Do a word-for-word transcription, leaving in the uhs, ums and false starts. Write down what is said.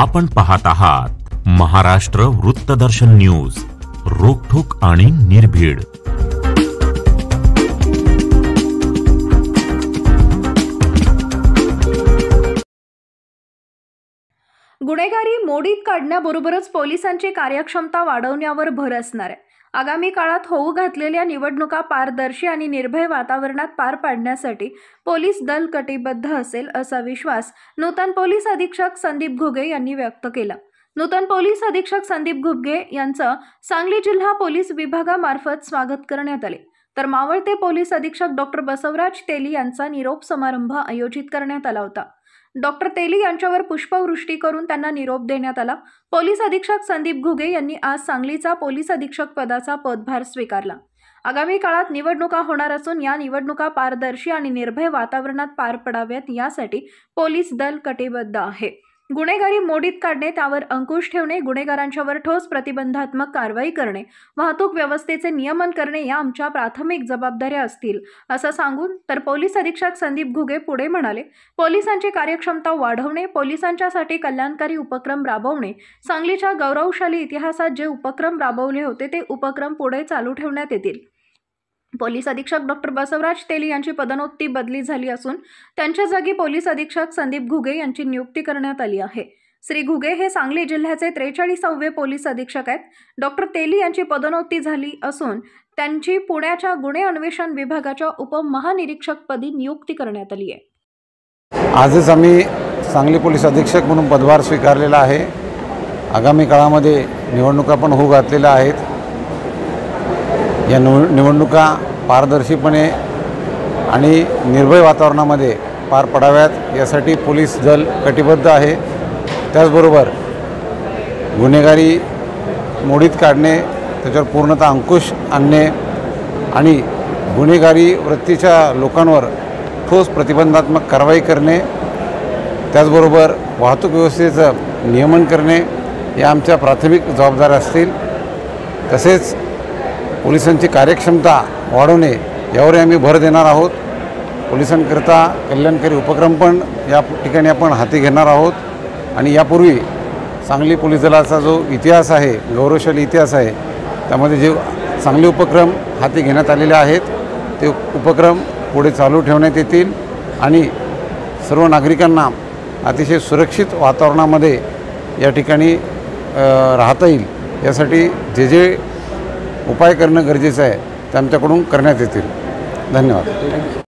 आपण पाहत आहात महाराष्ट्र वृत्तदर्शन न्यूज, रोखठोक आणि निर्भीड। गुन्हेगारी मोडीत काढण्याबरोबरच पोलिसांची कार्यक्षमता वाढवण्यावर भर असणार आहे। आगामी काळात होऊ घातलेल्या निवडणुका पारदर्शी आणि निर्भय वातावरणात पार पाडण्यासाठी पोलीस दल कटिबद्ध असेल असा विश्वास नूतन पोलीस अधीक्षक संदीप घुगे यांनी व्यक्त केला। नूतन पोलीस अधीक्षक संदीप घुगे यांचं सांगली जिल्हा पोलीस विभागामार्फत स्वागत करण्यात आले, तर मावळते पोलीस अधीक्षक डॉक्टर बसवराज तेली यांचा निरोप समारंभ आयोजित करण्यात आला होता। डॉक्टर तेली यांच्यावर पुष्पवृष्टी करून त्यांना निरोप देण्यात आला। पोलीस अधीक्षक संदीप घुगे यांनी आज सांगलीचा पोलीस अधीक्षक पदाचा पदभार स्वीकारला। आगामी काळात निवडणुका होणार असून या निवडणुका पारदर्शी आणि निर्भय वातावरणात पार पडाव्यात यासाठी पोलीस दल कटिबद्ध आहे। गुन्हेगारी मोडीत काढणे, त्यावर अंकुश ठेवणे, गुन्हेगारांच्यावर ठोस प्रतिबंधात्मक कारवाई करणे, वाहतूक व्यवस्थेचे नियमन करणे या आमच्या प्राथमिक जबाबदाऱ्या असतील असं सांगून तर पोलीस अधीक्षक संदीप घुगे पुढे म्हणाले, पोलिसांची कार्यक्षमता वाढवणे, पोलिसांच्यासाठी कल्याणकारी उपक्रम राबवणे, सांगलीच्या गौरवशाली इतिहासात जे उपक्रम राबवले होते ते उपक्रम पुढे चालू ठेवण्यात येतील। पोलीस अधीक्षक डॉक्टर बसवराज तेली यांची पदोन्नती बदली झाली असून त्यांच्या जागी पोलीस अधीक्षक संदीप घुगे यांची नियुक्ती करण्यात आली आहे। श्री घुगे हे सांगली जिल्ह्याचे त्रेचाळीसावे पोलीस अधीक्षक आहेत। डॉक्टर तेली यांची पदोन्नती झाली असून त्यांची पुण्याच्या गुन्हे अन्वेषण विभागाच्या उपमहानिरीक्षकपदी नियुक्ती करण्यात आली आहे। आजच आम्ही सांगली पोलीस अधीक्षक म्हणून पदभार स्वीकारलेला आहे। आगामी काळामध्ये निवडणुका पण होऊ घातलेल्या आहेत। या निवडणुका पारदर्शीपणे आणि निर्भय वातावरणामध्ये पार पडाव्यात यासाठी पोलीस दल कटिबद्ध आहे। त्याचबरोबर गुन्हेगारी मोडीत काढणे, त्याच्यावर पूर्णतः अंकुश आणणे आणि गुन्हेगारी वृत्तीच्या लोकांवर ठोस प्रतिबंधात्मक कारवाई करणे, त्याचबरोबर वाहतूक व्यवस्थेचं नियमन करणे या आमच्या प्राथमिक जबाबदाऱ्या असतील। तसेच पोलिसांची कार्यक्षमता वाढवणे यावर आम्ही भर देणार आहोत। पोलिसांकरता कल्याणकारी उपक्रम पण या ठिकाणी आपण हाती घेणार आहोत आणि यापूर्वी सांगली पोलीस दलाचा जो इतिहास आहे, गौरवशाली इतिहास आहे, त्यामध्ये जे चांगले उपक्रम हाती घेण्यात आलेले आहेत ते उपक्रम पुढे चालू ठेवण्यात येतील आणि सर्व नागरिकांना अतिशय सुरक्षित वातावरणामध्ये या ठिकाणी राहता येईल यासाठी जे जे उपाय करणं गरजेचं आहे ते आमच्याकडून करण्यात येतील। धन्यवाद।